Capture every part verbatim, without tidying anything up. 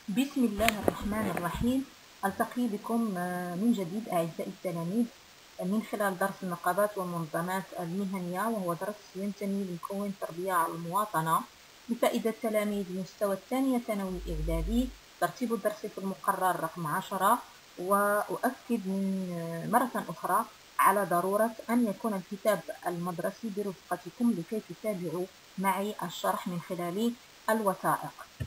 بسم الله الرحمن الرحيم. ألتقي بكم من جديد أعزائي التلاميذ من خلال درس النقابات والمنظمات المهنية، وهو درس ينتمي لمكون التربية على المواطنة لفائدة تلاميذ المستوى الثاني ثانوي إعدادي. ترتيب الدرس في المقرر رقم عشرة، وأؤكد من مرة أخرى على ضرورة أن يكون الكتاب المدرسي برفقتكم لكي تتابعوا معي الشرح من خلال الوثائق.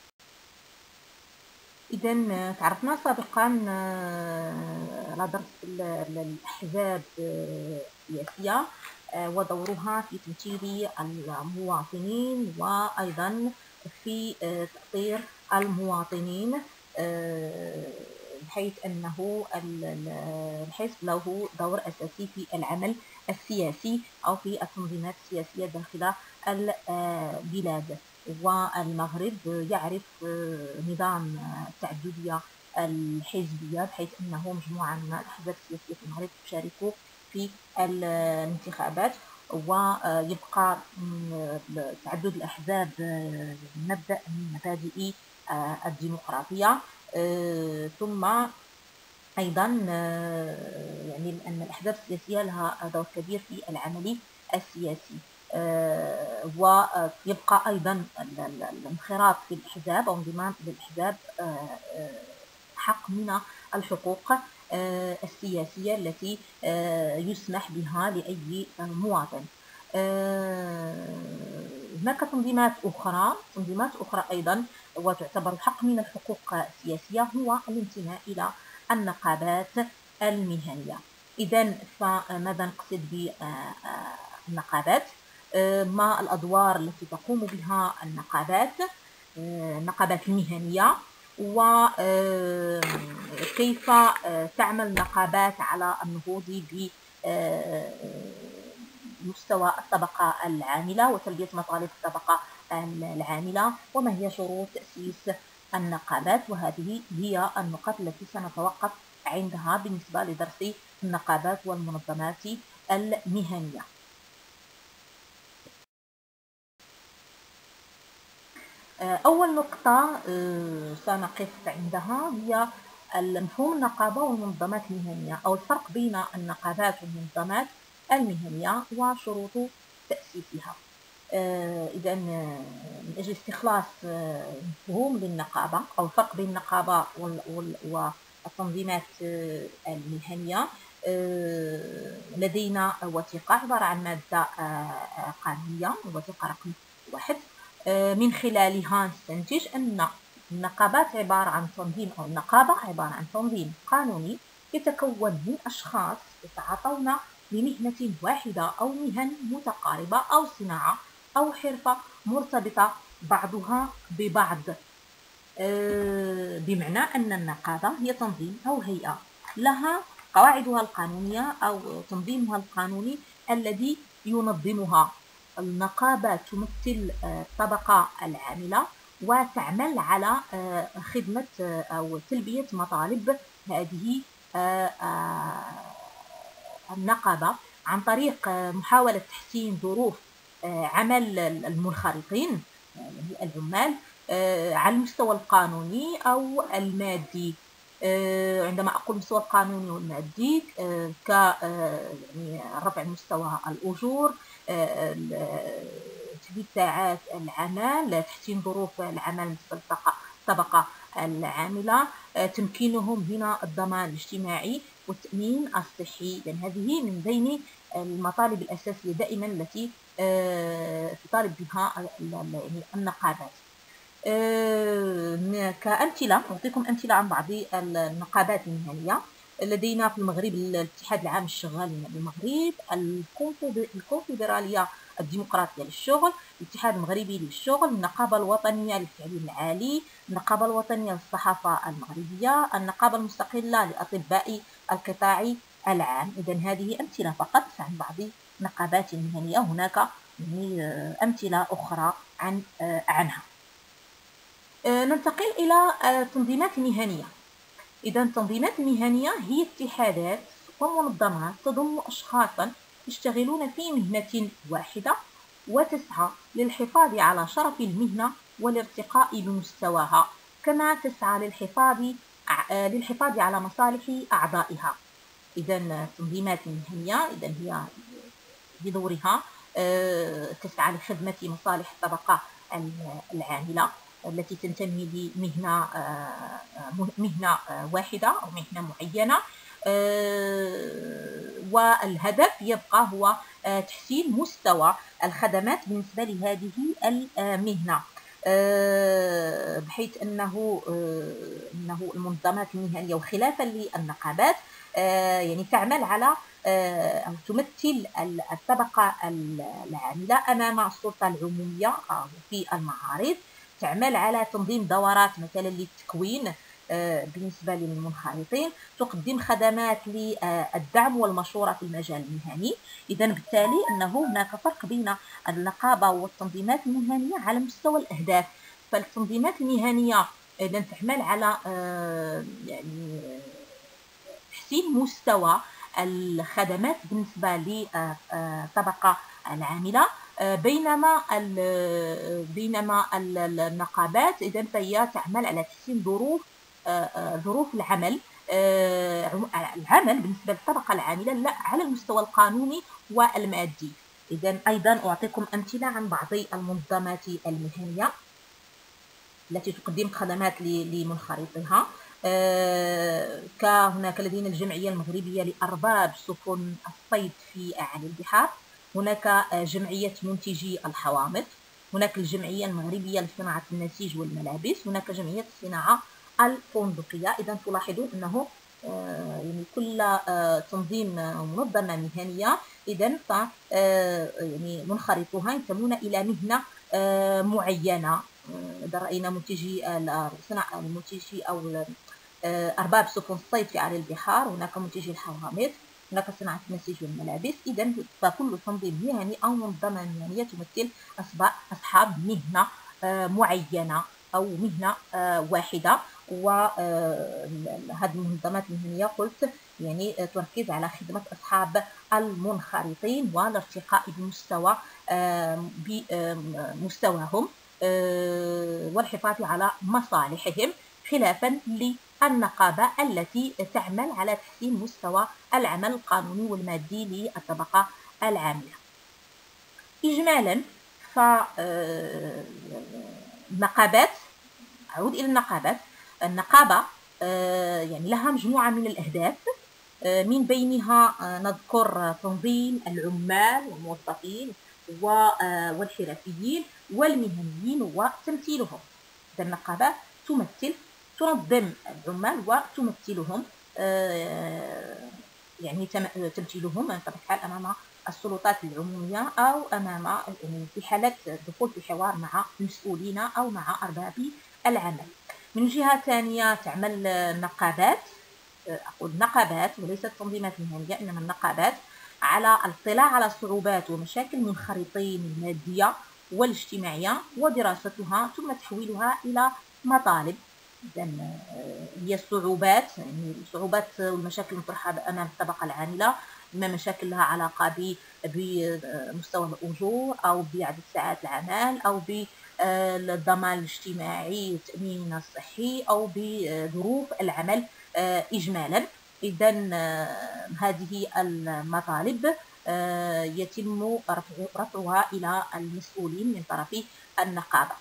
إذا تعرفنا سابقا على درس الأحزاب السياسية ودورها في تمثيل المواطنين وأيضا في تأطير المواطنين، بحيث أنه الحزب له دور أساسي في العمل السياسي أو في التنظيمات السياسية داخل البلاد. والمغرب يعرف نظام التعددية الحزبية، بحيث أنه مجموعة من الأحزاب السياسية في المغرب تشارك في الانتخابات، ويبقى تعدد الأحزاب مبدأ من مبادئ الديمقراطية. ثم أيضا يعني أن الأحزاب السياسية لها دور كبير في العمل السياسي، ويبقى أيضا الانخراط في الأحزاب أو انضمام للأحزاب حق من الحقوق السياسية التي يسمح بها لأي مواطن. هناك تنظيمات أخرى تنظيمات أخرى أيضا وتعتبر حق من الحقوق السياسية، هو الانتماء إلى النقابات المهنية. إذن فماذا نقصد بالنقابات؟ ما الأدوار التي تقوم بها النقابات النقابات المهنية، وكيف تعمل النقابات على النهوض بمستوى الطبقة العاملة وتلبية مطالب الطبقة العاملة، وما هي شروط تأسيس النقابات. وهذه هي النقاط التي سنتوقف عندها بالنسبة لدرس النقابات والمنظمات المهنية. أول نقطة سنقف عندها هي مفهوم النقابة والمنظمات المهنية، أو الفرق بين النقابات والمنظمات المهنية وشروط تأسيسها. إذا من أجل استخلاص مفهوم للنقابة أو الفرق بين النقابة والتنظيمات المهنية، لدينا وثيقة عبارة عن مادة قانونية، الوثيقة رقم واحد، من خلالها نستنتج أن النقابات عبارة عن تنظيم أو النقابة عبارة عن تنظيم قانوني يتكون من أشخاص يتعاطون لمهنة واحدة أو مهن متقاربة أو صناعة أو حرفة مرتبطة بعضها ببعض، بمعنى أن النقابة هي تنظيم أو هيئة لها قواعدها القانونية أو تنظيمها القانوني الذي ينظمها. النقابة تمثل الطبقة العاملة وتعمل على خدمة أو تلبية مطالب هذه النقابة عن طريق محاولة تحسين ظروف عمل المنخرطين العمال على المستوى القانوني أو المادي. عندما أقول المستوى القانوني والمادي كرفع مستوى الأجور، تحديد ساعات العمل، تحسين ظروف العمل للطبقة العاملة، تمكينهم من الضمان الاجتماعي والتأمين الصحي. لأن هذه من بين المطالب الأساسية دائما التي تطالب بها النقابات. كأمثلة أعطيكم أمثلة عن بعض النقابات المهنية. لدينا في المغرب الاتحاد العام للشغالين بالمغرب، الكونفدرالية الديمقراطية للشغل، الاتحاد المغربي للشغل، النقابة الوطنية للتعليم العالي، النقابة الوطنية للصحافة المغربية، النقابة المستقلة لأطباء القطاع العام. إذن هذه أمثلة فقط عن بعض النقابات المهنية، هناك أمثلة أخرى عن عنها. ننتقل إلى التنظيمات المهنية. إذا التنظيمات المهنية هي اتحادات ومنظمات تضم أشخاصا يشتغلون في مهنة واحدة وتسعى للحفاظ على شرف المهنة والارتقاء بمستواها كما تسعى للحفاظ للحفاظ على مصالح أعضائها. إذا التنظيمات المهنية إذا هي بدورها تسعى لخدمة مصالح الطبقة العاملة التي تنتمي لمهنة مهنة واحدة أو مهنة معينة، والهدف يبقى هو تحسين مستوى الخدمات بالنسبة لهذه المهنة، بحيث أنه أنه المنظمات المهنية وخلافا للنقابات يعني تعمل على أو تمثل الطبقة العاملة أمام السلطة العمومية في المعارض، تعمل على تنظيم دورات مثلا للتكوين بالنسبة للمنخرطين، تقدم خدمات للدعم والمشورة في المجال المهني. إذا بالتالي أنه هناك فرق بين النقابة والتنظيمات المهنية على مستوى الأهداف. فالتنظيمات المهنية إذا تعمل على يعني تحسين مستوى الخدمات بالنسبة للطبقة العاملة، بينما بينما النقابات إذا فهي تعمل على تحسين ظروف ظروف العمل العمل بالنسبة للطبقة العاملة لا على المستوى القانوني والمادي. إذا أيضا أعطيكم أمثلة عن بعض المنظمات المهنية التي تقدم خدمات لمنخرطيها. كهناك لدينا الجمعية المغربية لأرباب سفن الصيد في أعالي البحار، هناك جمعية منتجي الحوامض، هناك الجمعية المغربية لصناعة النسيج والملابس، هناك جمعية الصناعة الفندقية. إذا تلاحظون أنه يعني كل تنظيم منظمة مهنية إذا ف يعني منخرطوها ينتمون إلى مهنة معينة. إذا رأينا منتجي صناعة المنتجي أو أرباب سفن الصيد في أعالي البحار، هناك منتجي الحوامض، هناك صناعة النسيج والملابس. إذا فكل تنظيم مهني أو منظمة مهنية تمثل أصحاب مهنة معينة أو مهنة واحدة، وهذه المنظمات المهنية قلت يعني تركز على خدمة أصحاب المنخرطين والارتقاء بمستوى بمستواهم والحفاظ على مصالحهم، خلافا للنقابة التي تعمل على تحسين مستوى العمل القانوني والمادي للطبقة العاملة. إجمالا فالنقابات، أعود إلى النقابات، النقابة يعني لها مجموعة من الأهداف، من بينها نذكر تنظيم العمال والموظفين والحرفيين والمهنيين وتمثيلهم. إذا النقابة تمثل تنظم العمال وتمثلهم، يعني تمثيلهم بطبيعة الحال أمام السلطات العمومية أو أمام يعني في حالة الدخول في حوار مع المسؤولين أو مع أرباب العمل. من جهة ثانية تعمل النقابات، أقول نقابات وليست تنظيمات مهنية إنما النقابات، على الاطلاع على الصعوبات ومشاكل المنخرطين المادية والاجتماعية ودراستها ثم تحويلها إلى مطالب. إذا هي الصعوبات يعني الصعوبات والمشاكل المطروحة أمام الطبقة العاملة، إما مشاكل لها علاقة بمستوى الأجور أو بعدد ساعات العمل أو بالضمان الاجتماعي والتأمين الصحي أو بظروف العمل إجمالا. إذا هذه المطالب يتم رفعها إلى المسؤولين من طرف النقابة.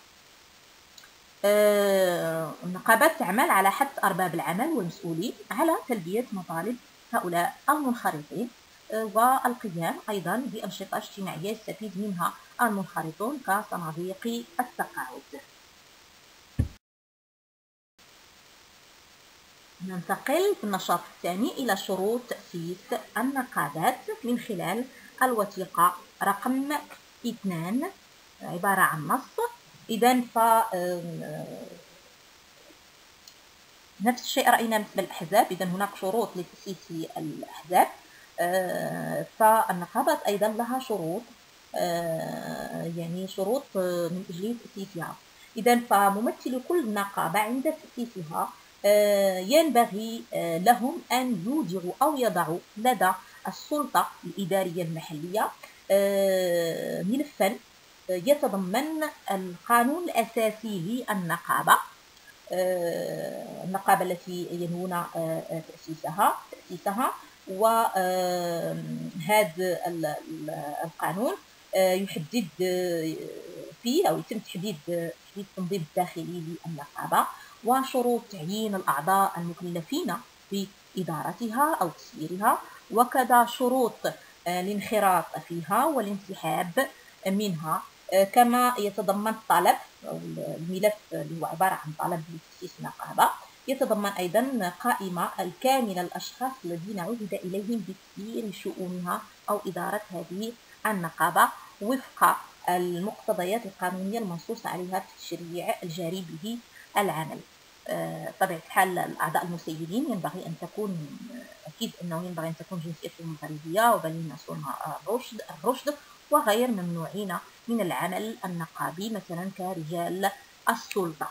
النقابات تعمل على حث أرباب العمل والمسؤولين على تلبية مطالب هؤلاء المنخرطين والقيام أيضا بأنشطة اجتماعية يستفيد منها المنخرطون كصناديق التقاعد. ننتقل في النشاط الثاني إلى شروط تأسيس النقابات من خلال الوثيقة رقم اثنان، عبارة عن نص. إذا ف نفس الشيء رأينا بالنسبة للأحزاب. إذا هناك شروط لتأسيس الأحزاب، فالنقابات أيضا لها شروط، يعني شروط من أجل تأسيسها. إذا فممثل كل نقابة عند تأسيسها ينبغي لهم أن يودعوا أو يضعوا لدى السلطة الإدارية المحلية ملفا يتضمن القانون الأساسي للنقابة النقابة التي ينوون تأسيسها تأسيسها وهذا القانون يحدد فيه أو يتم تحديد تحديد التنظيم الداخلي للنقابة وشروط تعيين الأعضاء المكلفين بإدارتها أو تسييرها، وكذا شروط الانخراط فيها والانسحاب منها، كما يتضمن طلب أو الملف اللي هو عبارة عن طلب لتأسيس نقابة، يتضمن أيضا قائمة الكاملة الأشخاص الذين عهد إليهم بتسيير شؤونها أو إدارة هذه النقابة وفق المقتضيات القانونية المنصوص عليها في التشريع الجاري به العمل. بطبيعة الحال الأعضاء المسيرين ينبغي أن تكون أكيد أنه ينبغي أن تكون جنسيتهم مغربية وبالغين الرشد الرشد وغير ممنوعين من العمل النقابي مثلا كرجال السلطة.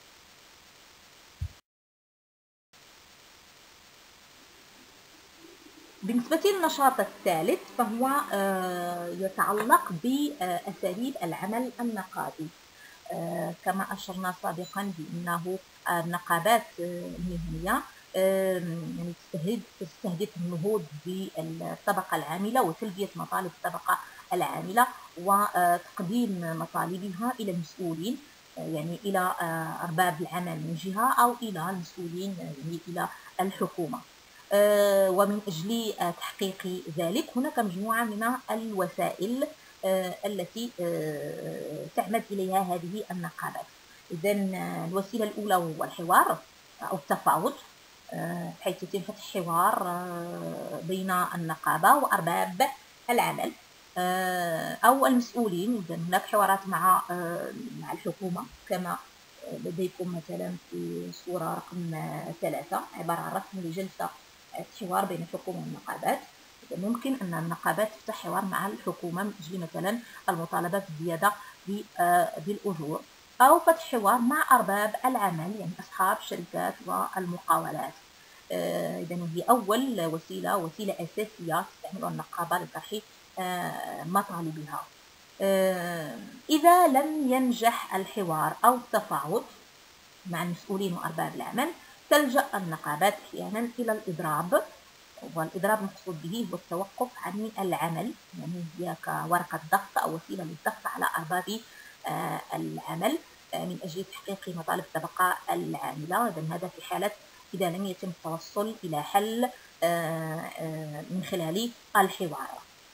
بالنسبة للنشاط الثالث فهو يتعلق بأساليب العمل النقابي. كما أشرنا سابقا بأنه النقابات المهنية يعني تستهدف النهوض بالطبقة العاملة وتلبية مطالب الطبقة العاملة وتقديم مطالبها إلى المسؤولين، يعني إلى أرباب العمل من جهة أو إلى المسؤولين يعني إلى الحكومة. ومن أجل تحقيق ذلك هناك مجموعة من الوسائل التي تعمد إليها هذه النقابات. إذن الوسيلة الأولى هو الحوار أو التفاوض، حيث يتم فتح حوار بين النقابة وأرباب العمل أو المسؤولين. إذن هناك حوارات مع مع الحكومة كما لديكم مثلا في صورة رقم ثلاثة، عبارة عن رسم لجلسة حوار بين الحكومة والنقابات. ممكن أن النقابات تفتح حوار مع الحكومة من أجل مثلا المطالبة بالزيادة بالأجور، أو فتح حوار مع أرباب العمل يعني أصحاب الشركات والمقاولات. إذن هي أول وسيلة وسيلة أساسية تستعملها النقابة لطرح مطالبها. إذا لم ينجح الحوار أو التفاوض مع المسؤولين وأرباب العمل تلجأ النقابات أحيانا إلى الإضراب، والإضراب المقصود به هو التوقف عن العمل، يعني هي كورقة ضغط أو وسيلة للضغط على أرباب العمل من أجل تحقيق مطالب الطبقة العاملة. إذن هذا في حالة إذا لم يتم التوصل إلى حل من خلال الحوار.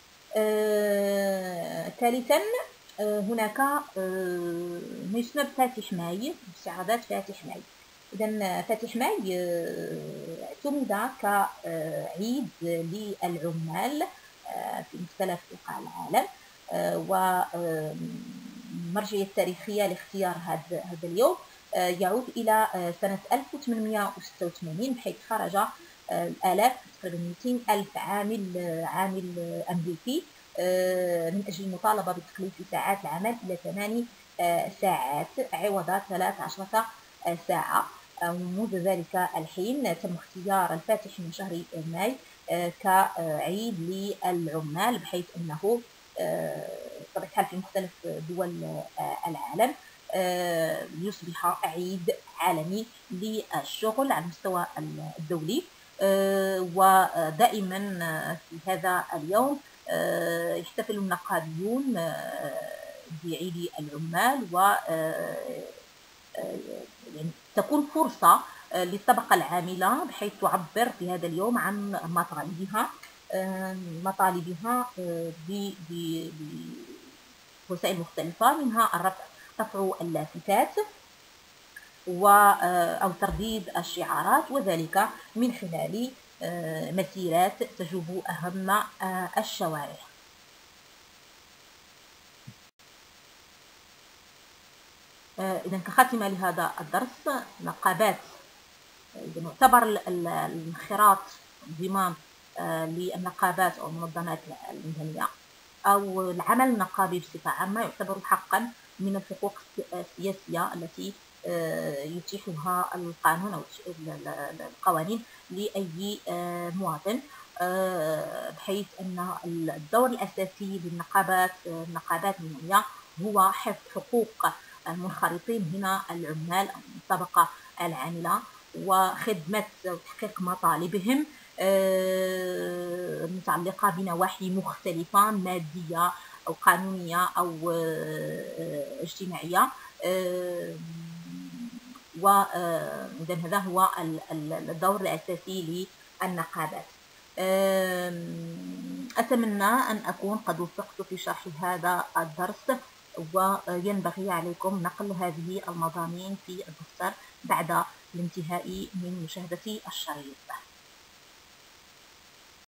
ثالثا هناك ما يسمى بفاتح ماي، مساعدات فاتح ماي. إذن فاتح ماي اعتمد كعيد للعمال في مختلف بقاع العالم، والمرجعية التاريخية لاختيار هذا اليوم يعود إلى سنة ألف وثمانمائة وستة وثمانين، بحيث خرج الآلاف تقريبا مئتين ألف عامل عامل أمريكي من أجل المطالبة بتقليص ساعات العمل إلى ثماني ساعات عوض ثلاث عشرة ساعة. ومنذ ذلك الحين تم اختيار الفاتح من شهر ماي كعيد للعمال، بحيث أنه بطبيعة الحال في مختلف دول العالم يصبح عيد عالمي للشغل على المستوى الدولي. ودائما في هذا اليوم يحتفل النقابيون بعيد العمال، و يعني تكون فرصة للطبقة العاملة بحيث تعبر في هذا اليوم عن مطالبها مطالبها بوسائل مختلفة، منها الرفع رفع اللافتات أو ترديد الشعارات، وذلك من خلال مسيرات تجوب أهم الشوارع. إذن كخاتمة لهذا الدرس، نقابات إذا يعتبر الانخراط انضمام للنقابات أو المنظمات المهنية أو العمل النقابي بصفة عامة يعتبر حقا من الحقوق السياسية التي يتيحها القانون أو القوانين لأي مواطن، بحيث أن الدور الأساسي للنقابات النقابات المهنية هو حفظ حقوق المنخرطين هنا العمال أو الطبقة العاملة، وخدمة وتحقيق مطالبهم متعلقة بنواحي مختلفة مادية أو قانونية أو اجتماعية. وإذن هذا هو الدور الأساسي للنقابات. أتمنى أن أكون قد وفقت في شرح هذا الدرس، وينبغي عليكم نقل هذه المضامين في الدفتر بعد الانتهاء من مشاهدة الشريط.